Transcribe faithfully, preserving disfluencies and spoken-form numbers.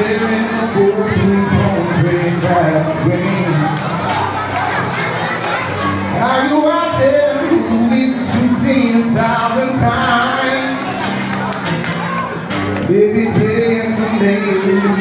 in the woods, we don't bring back rain. Are you out there we've seen a thousand times? Baby, play someday.